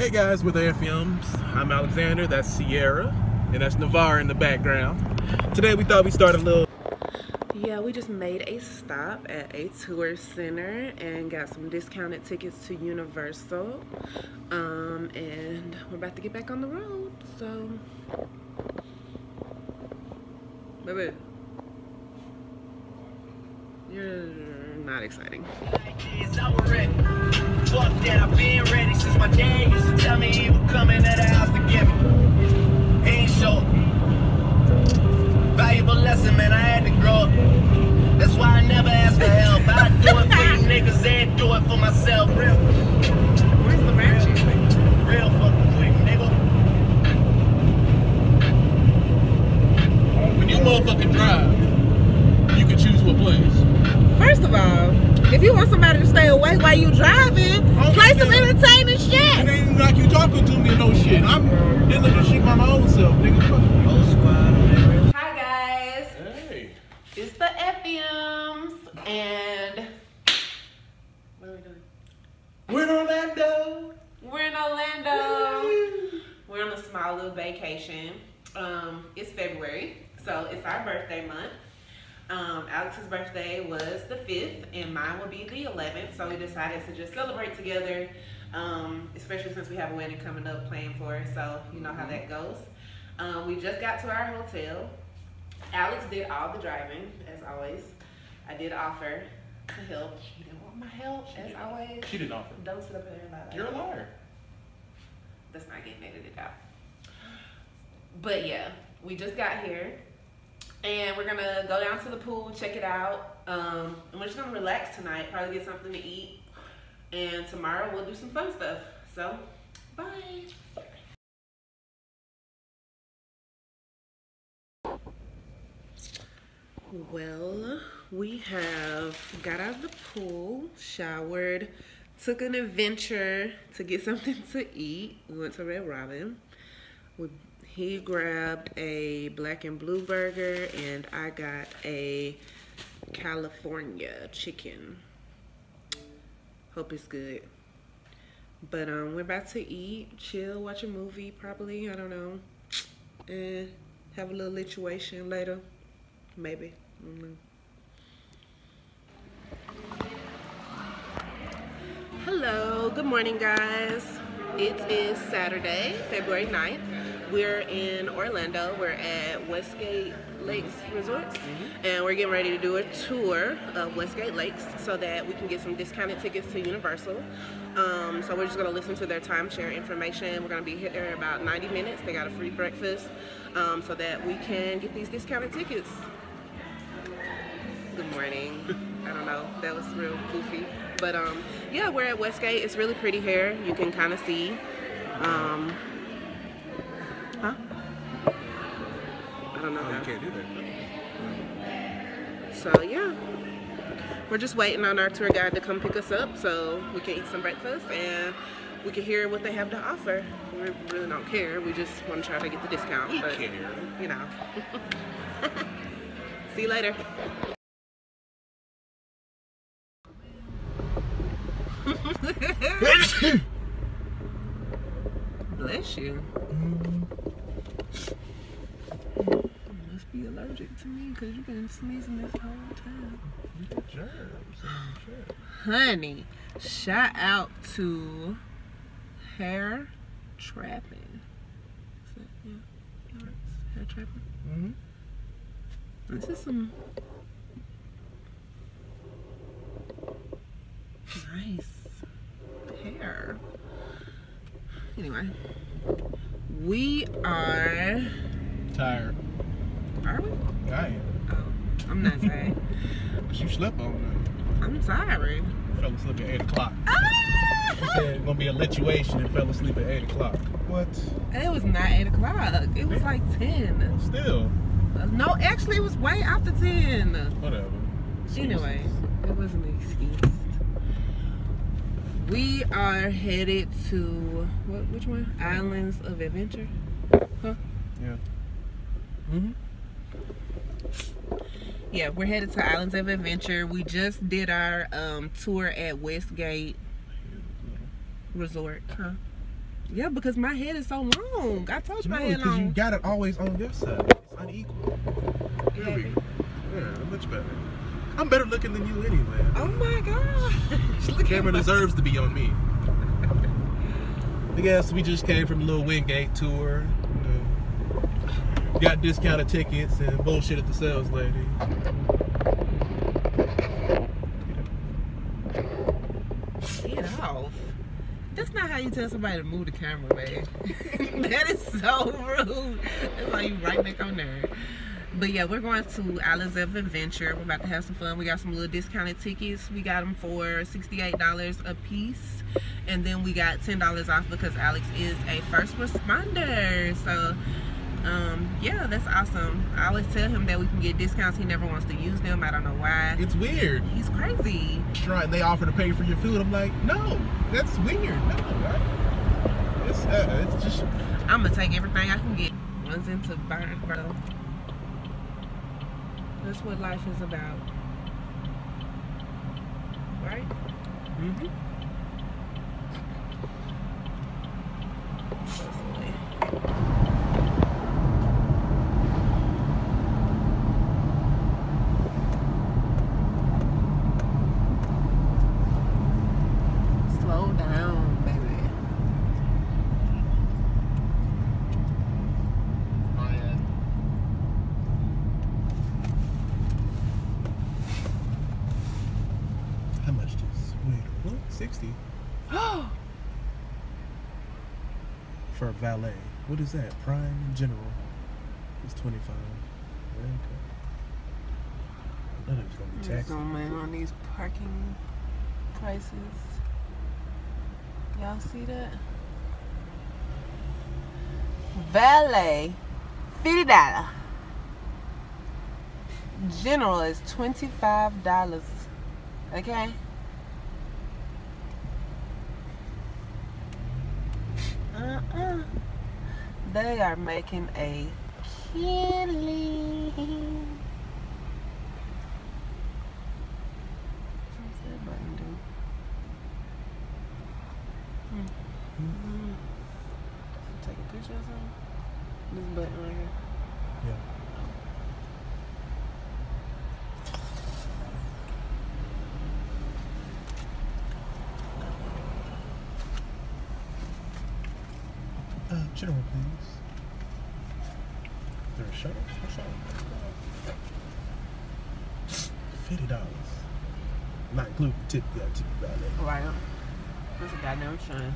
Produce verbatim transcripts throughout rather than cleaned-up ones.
Hey guys, with Efioms, I'm Alexander, that's Sierra, and that's Navarre in the background. Today we thought we'd start a little... Yeah, we just made a stop at a tour center and got some discounted tickets to Universal. Um, and we're about to get back on the road, so... Baby, you're not exciting. Fuck that, I've been ready since my dad used to tell me he would come into the house to get me. He ain't short. Valuable lesson, man, I had to grow up. That's why I never ask for help. I do it for you niggas and do it for myself. Real. Where's the ranch? Real fucking quick, nigga. When you motherfucking drive, you can choose what place. First of all, if you want somebody to stay awake while you driving, play some entertaining shit. It ain't like you talking to me or no shit. I'm dealing with shit by my own self, nigga. Fuck you. Old squad. Hi guys. Hey. It's the Efioms and what are we doing? We're in Orlando. We're in Orlando. We're on a small little vacation. Um, it's February, so it's our birthday month. Um, Alex's birthday was the fifth and mine will be the eleventh, so we decided to just celebrate together, um, especially since we have a wedding coming up planned for it, so you know how that goes. Um, we just got to our hotel. Alex did all the driving, as always. I did offer to help. She didn't want my help, as always. She didn't offer. Don't sit up there and lie like You're a that. liar. That's not getting edited out. But yeah, we just got here. And we're gonna go down to the pool, check it out. Um, and we're just gonna relax tonight, probably get something to eat. And tomorrow we'll do some fun stuff. So, bye. Well, we have got out of the pool, showered, took an adventure to get something to eat. We went to Red Robin. We He grabbed a black and blue burger and I got a California chicken. Hope it's good. But um, we're about to eat, chill, watch a movie probably, I don't know. And have a little lituation later, maybe. I don't know. Hello, good morning guys. It is Saturday, February ninth. We're in Orlando. We're at Westgate Lakes Resorts, and we're getting ready to do a tour of Westgate Lakes so that we can get some discounted tickets to Universal. Um, so we're just going to listen to their timeshare information. We're going to be here in about ninety minutes. They got a free breakfast um, so that we can get these discounted tickets. Good morning. I don't know. That was real goofy. But um, yeah, we're at Westgate. It's really pretty here. You can kind of see. Um, Huh? I don't know. Oh, how. you can't do that. So yeah, we're just waiting on our tour guide to come pick us up so we can eat some breakfast and we can hear what they have to offer. We really don't care. We just want to try to get the discount. We but care. You know. See you later. Bless you. You must be allergic to me because you've been sneezing this whole time. You got germs. Sure. Honey, shout out to Hair Trapping. Is that, yeah, that works. Hair Trapping. Mm-hmm. This is some nice hair. Anyway, we are Tired. Are we? I am. Oh, I'm not tired. But you slept on that. I'm sorry. Fell asleep at eight o'clock. Ah! She said it's gonna be a lituation and fell asleep at eight o'clock. What? It was not eight o'clock. It was like ten. Still. No, actually, it was way after ten. Whatever. Anyway, it was an excuse. We are headed to what? Which one? Islands of Adventure. Huh? Yeah. Mhm. Yeah, we're headed to Islands of Adventure. We just did our um, tour at Westgate Resort. Huh? Yeah, because my head is so long. I told you my No, head because long. you got it always on your side. It's unequal. There we go. Yeah, much better. I'm better looking than you anyway. Oh my gosh. The camera deserves to be on me. I guess we just came from a little Wingate tour. You know, got discounted tickets and bullshit at the sales lady. Get off. That's not how you tell somebody to move the camera, man. That is so rude. That's why you right back on there. But yeah, we're going to Islands of Adventure. We're about to have some fun. We got some little discounted tickets. We got them for sixty-eight dollars a piece. And then we got ten dollars off because Alex is a first responder. So, um, yeah, that's awesome. I always tell him that we can get discounts. He never wants to use them. I don't know why. It's weird. He's crazy. Right, they offer to pay for your food. I'm like, no, that's weird. No, right? It's, uh, it's just... I'm going to take everything I can get. One's into burn, bro. That's what life is about. Right? Mm-hmm. Slow down, baby. How much this? Wait, what? sixty? For a valet. What is that? Prime in general. It's twenty-five. Okay. I thought it was gonna be taxed. Zoom in on these parking prices. Y'all see that? Valet, fifty dollars. General is twenty-five dollars. Okay? Uh-uh. They are making a killing. What's that button do? Hmm. Mm-hmm. Take a picture or something? This button right here. Yeah. Uh, general, please. Is there a shuttle? A shuttle? Fifty dollars. Not including tip. Yeah, tip valet. Right. That's a goddamn shame.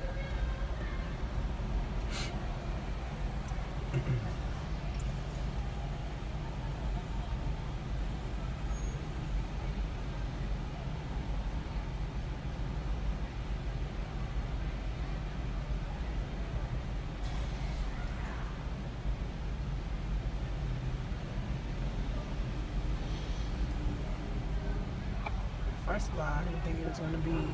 First of all, I didn't think it was going to be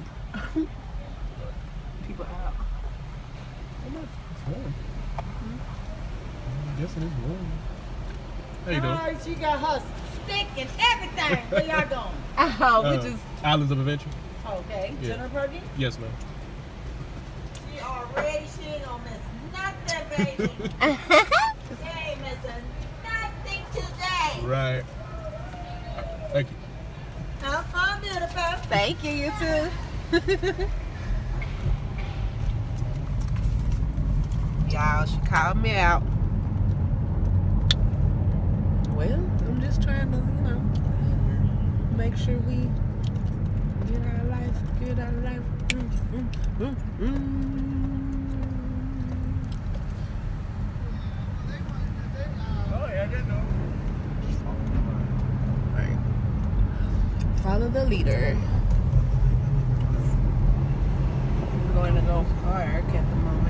people out. How much? It's warm. Mm-hmm. I'm guessing it's warm. How you doing? Oh, she got her stick and everything. Where y'all going? Oh, we Uh, just... Islands of Adventure. Okay, Yeah. General Perkins. Yes, ma'am. She already, she ain't gonna miss nothing, baby. She ain't missing nothing today. Right. Thank you. Have fun, beautiful. Thank you, you too. Y'all, she called me out. Well, I'm just trying to, you know, make sure we get our life, get our life. Mm, mm, mm, mm. Oh, yeah, I didn't know. Right. Follow the leader. We're going to go park at the moment.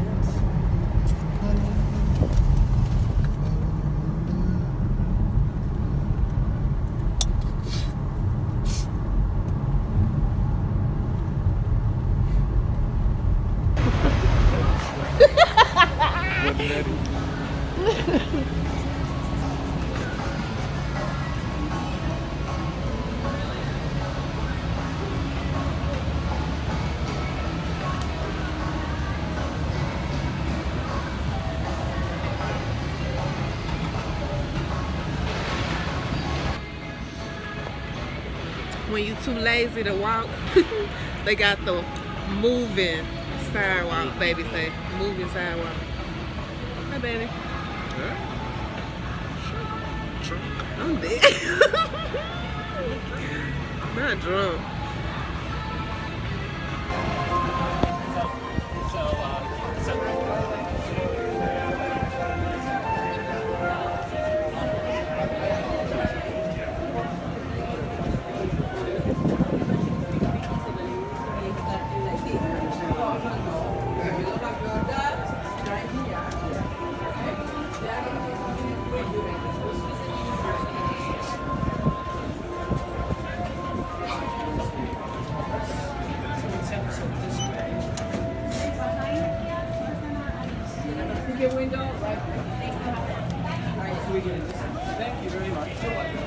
when you too lazy to walk, they got the moving sidewalk, baby say. Moving sidewalk. Hi, baby. I'm dead. Not drunk. Your window, right? Thank you very much.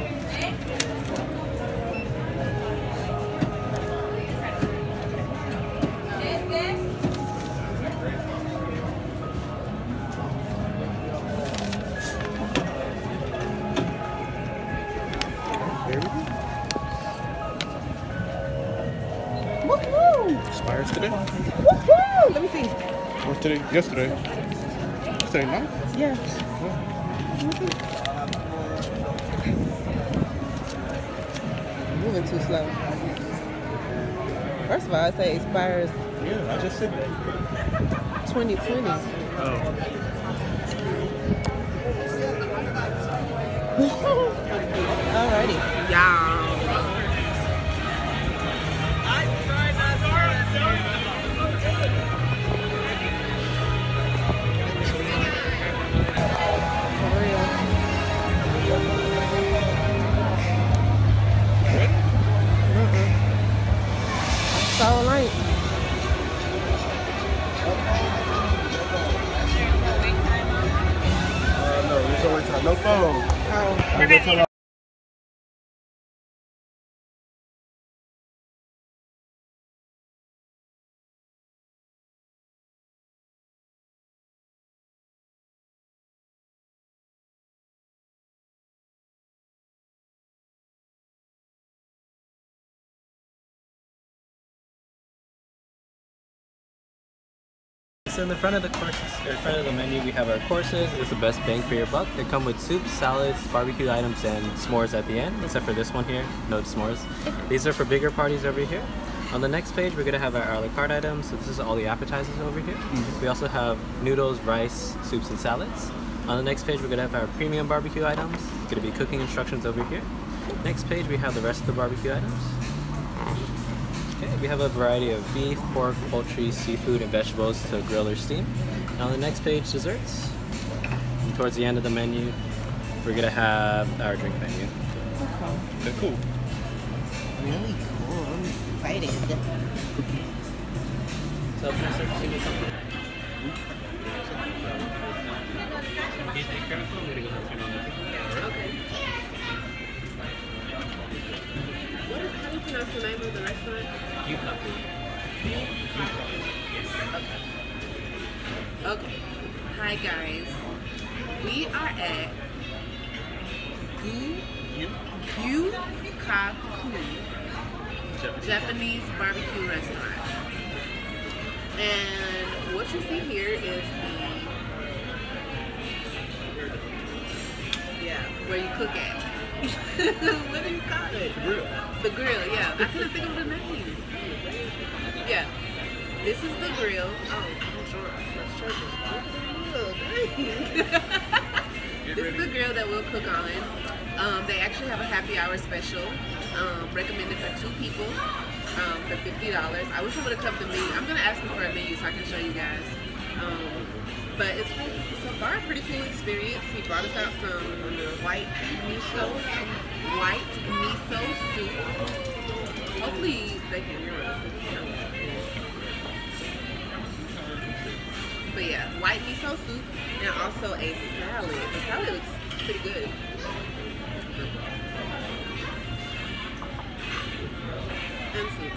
Woohoo! Expires today? Woohoo! Let me see. Or today? Yesterday. Yesterday night? Yeah. Moving too slow. First of all, I say expires Yeah, I just said that. twenty twenty. Oh. Alrighty. Y'all. So late. Uh, no, there's no wait time. No phone. Oh. I go tell her- So in the front of the courses, or in front of the menu, we have our courses. It's the best bang for your buck. They come with soups, salads, barbecue items, and s'mores at the end, except for this one here, no s'mores. These are for bigger parties over here. On the next page, we're gonna have our a la carte items. So this is all the appetizers over here. Mm-hmm. We also have noodles, rice, soups, and salads. On the next page, we're gonna have our premium barbecue items. It's gonna be cooking instructions over here. Next page, we have the rest of the barbecue items. Okay, we have a variety of beef, pork, poultry, seafood, and vegetables to grill or steam. And on the next page, desserts. And towards the end of the menu, we're gonna have our drink menu. Okay, cool. Really cool. I'm excited. So, can I start to see something? Okay. What is, how do you pronounce the name of the restaurant? Okay. Okay. Hi guys. We are at Gu Gu Kaku Japanese barbecue restaurant. And what you see here is the yeah, where you cook at. What do you call it? The grill. The grill, yeah. I couldn't think of the name. Yeah. This is the grill. Oh, I'm sure. This is the grill that we'll cook on. Um, they actually have a happy hour special. Um, recommended for two people um, for fifty dollars. I wish I would have kept the menu. I'm going to ask them for a menu so I can show you guys. Um, but it's so far a pretty cool experience. He brought us out some white miso, white miso soup. Hopefully they can hear us. But yeah, white miso soup and also a salad. The salad looks pretty good. And soup.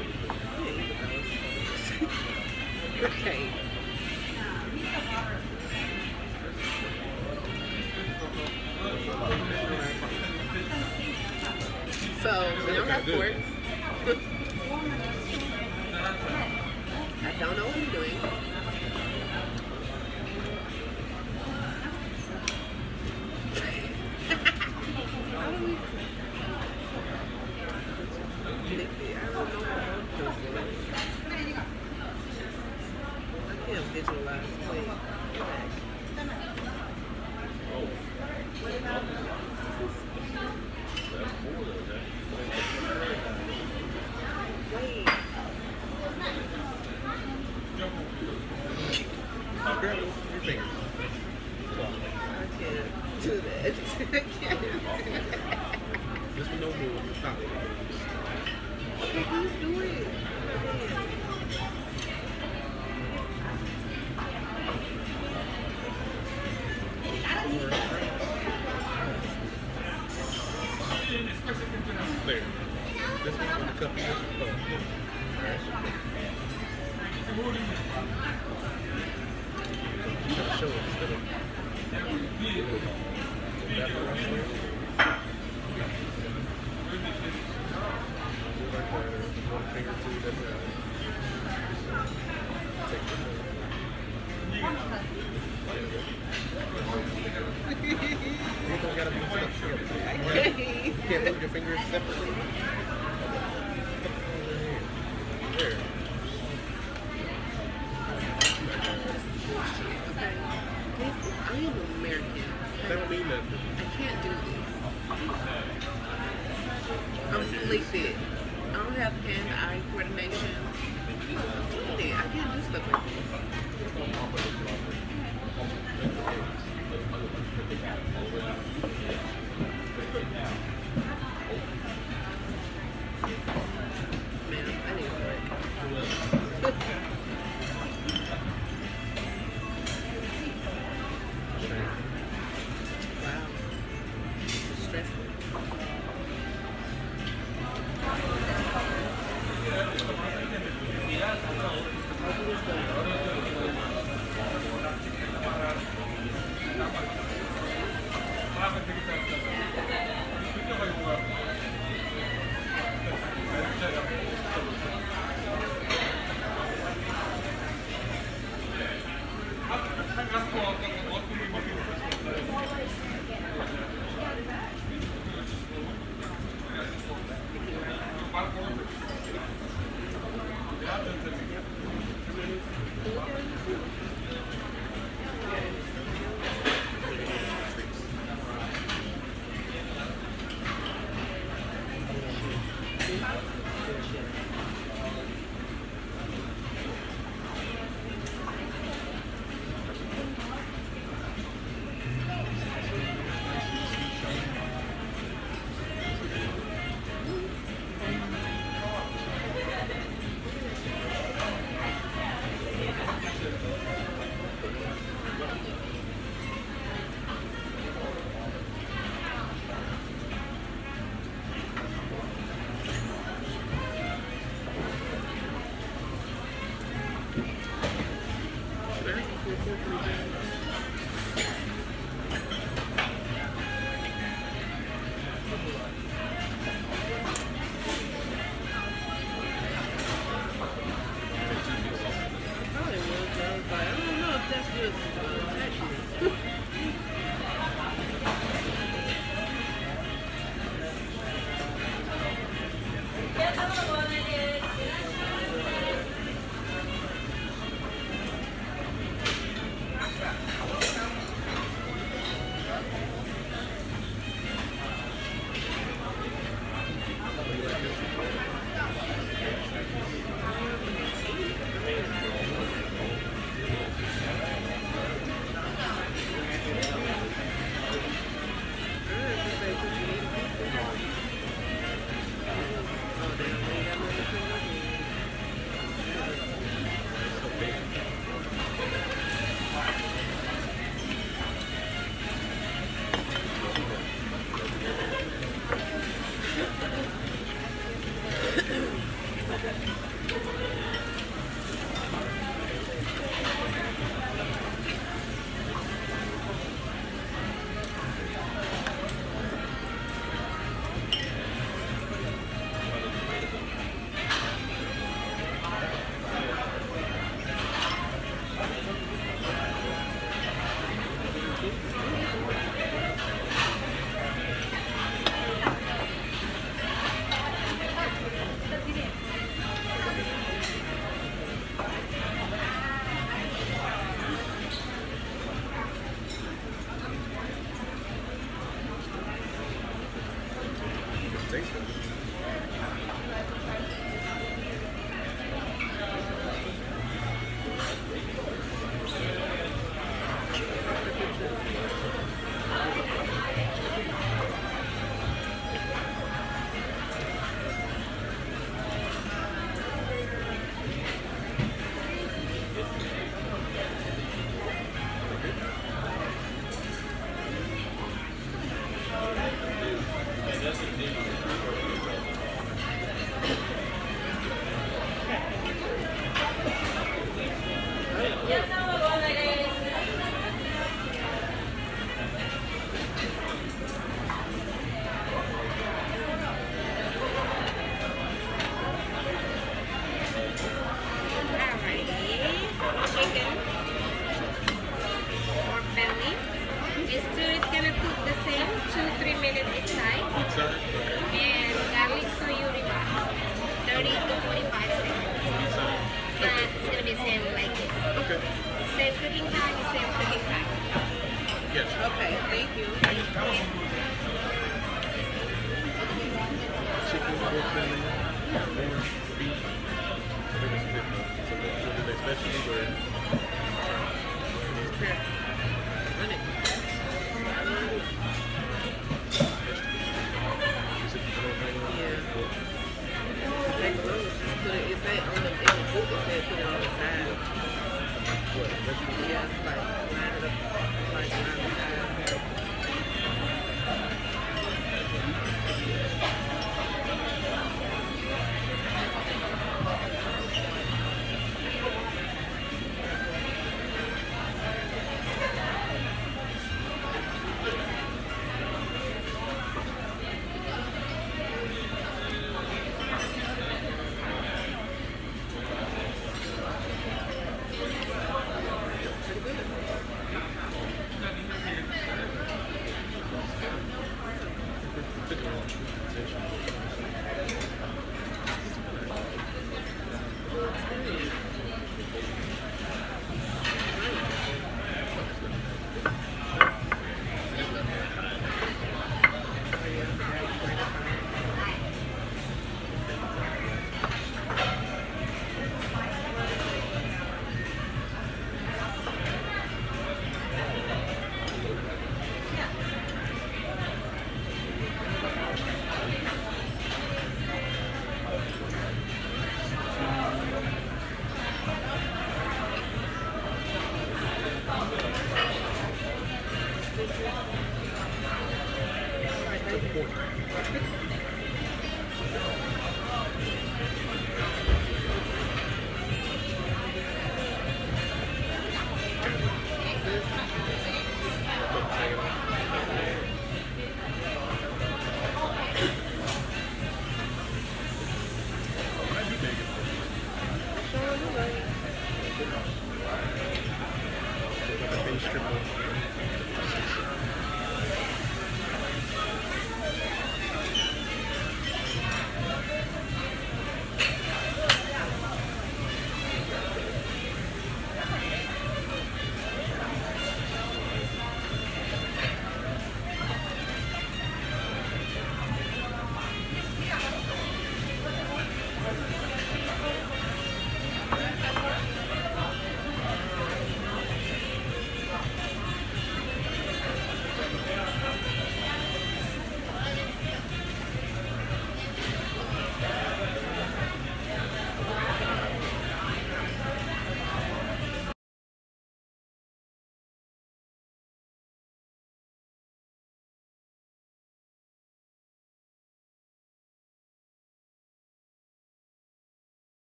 Okay. So we don't have good. forks. I don't know what I'm doing. How do we lick it? I don't know what I'm doing. I can't visualize. Wait. Wait. Grab it with your fingers. I can't do that. I can't do that. Just no move. Stop it. Okay, please do it. There. This one on the cup. This one. You gotta show it instead of that one right there. Like that, or one finger too, that's right. Take the whole. You don't gotta be stuck together. You can't move your fingers separately. There. I am American. That don't mean nothing. I can't do this. I'm fully fit. I don't have hand-eye coordination. I can't do stuff like this. Man, I need a break. Wow. It's stressful. Okay, thank you. Chicken, pork belly, lamb, beef. I think it's different. So, so do they specially or?